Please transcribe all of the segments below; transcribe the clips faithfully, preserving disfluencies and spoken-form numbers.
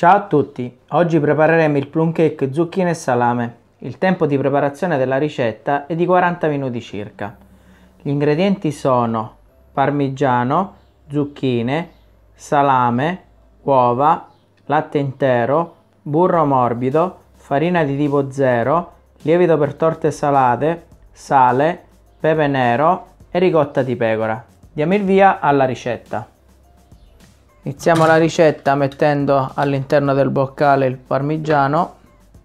Ciao a tutti, oggi prepareremo il plum cake zucchine e salame. Il tempo di preparazione della ricetta è di quaranta minuti circa. Gli ingredienti sono parmigiano, zucchine, salame, uova, latte intero, burro morbido, farina di tipo zero, lievito per torte salate, sale, pepe nero e ricotta di pecora. Diamo il via alla ricetta. Iniziamo la ricetta mettendo all'interno del boccale il parmigiano,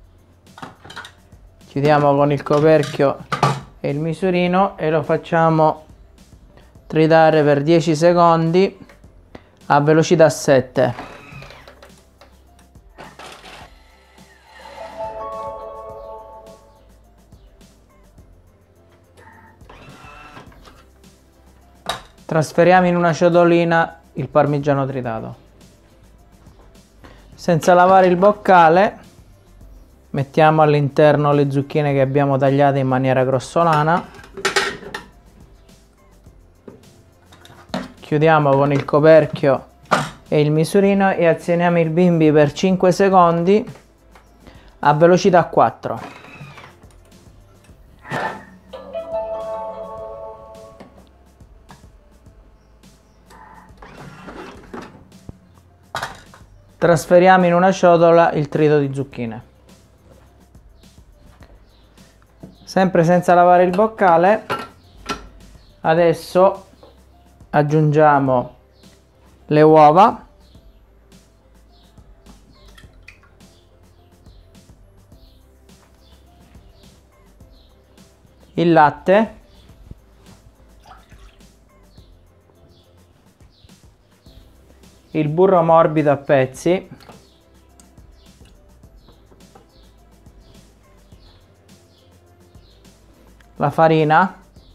chiudiamo con il coperchio e il misurino e lo facciamo tritare per dieci secondi a velocità sette. Trasferiamo in una ciotolina il parmigiano tritato. Senza lavare il boccale mettiamo all'interno le zucchine che abbiamo tagliato in maniera grossolana, chiudiamo con il coperchio e il misurino e azioniamo il bimbi per cinque secondi a velocità quattro. Trasferiamo in una ciotola il trito di zucchine. Sempre senza lavare il boccale, adesso aggiungiamo le uova, il latte, il burro morbido a pezzi, la farina,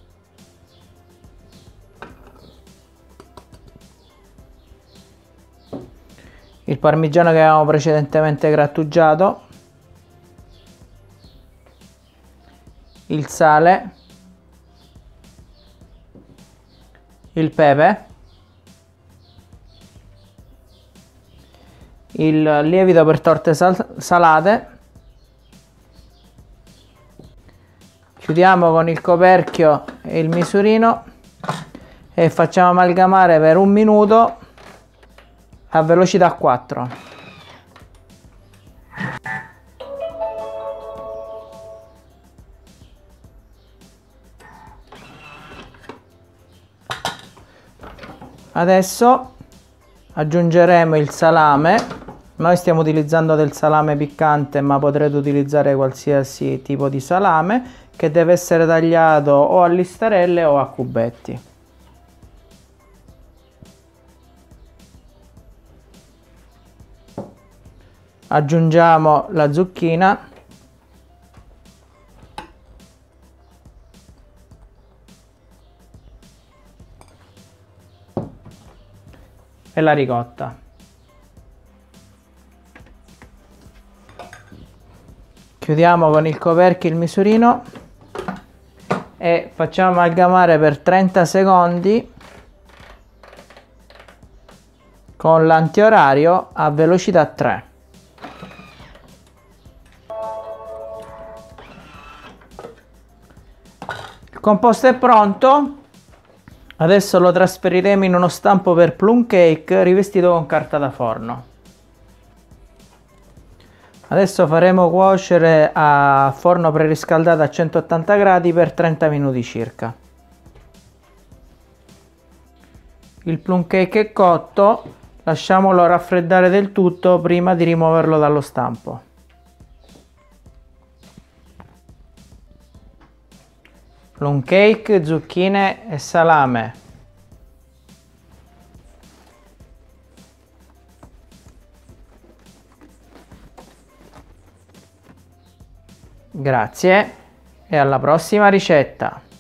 il parmigiano che avevamo precedentemente grattugiato, il sale, il pepe, il lievito per torte sal salate, chiudiamo con il coperchio e il misurino e facciamo amalgamare per un minuto a velocità quattro. Adesso aggiungeremo il salame. Noi stiamo utilizzando del salame piccante, ma potrete utilizzare qualsiasi tipo di salame, che deve essere tagliato o a listarelle o a cubetti. Aggiungiamo la zucchina e la ricotta. Chiudiamo con il coperchio il misurino e facciamo amalgamare per trenta secondi con l'antiorario a velocità tre. Il composto è pronto, adesso lo trasferiremo in uno stampo per plum cake rivestito con carta da forno. Adesso faremo cuocere a forno preriscaldato a centottanta gradi per trenta minuti circa. Il plum cake è cotto, lasciamolo raffreddare del tutto prima di rimuoverlo dallo stampo. Plum cake, zucchine e salame. Grazie e alla prossima ricetta!